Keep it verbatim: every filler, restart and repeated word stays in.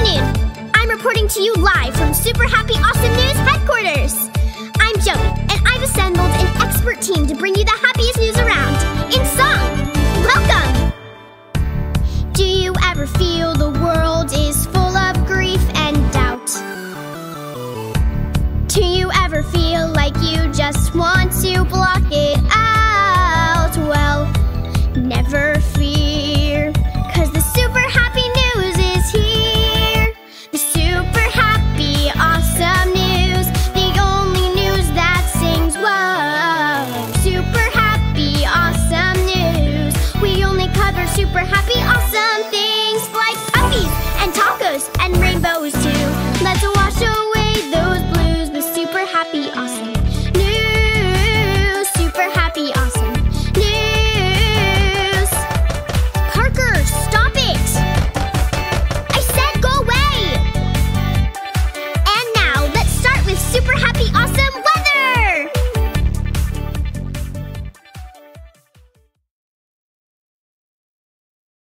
afternoon. I'm reporting to you live from Super Happy Awesome News headquarters. I'm Joey, and I've assembled an expert team to bring you the happiest news around in song. Welcome! Do you ever feel the world is full of grief and doubt? Do you ever feel like you just want to block it out? Well, never fear, 'cause the super happy news is here. The super happy awesome news, the only news that sings whoa. Super happy awesome news, we only cover super happy awesome things like puppies and tacos and rainbows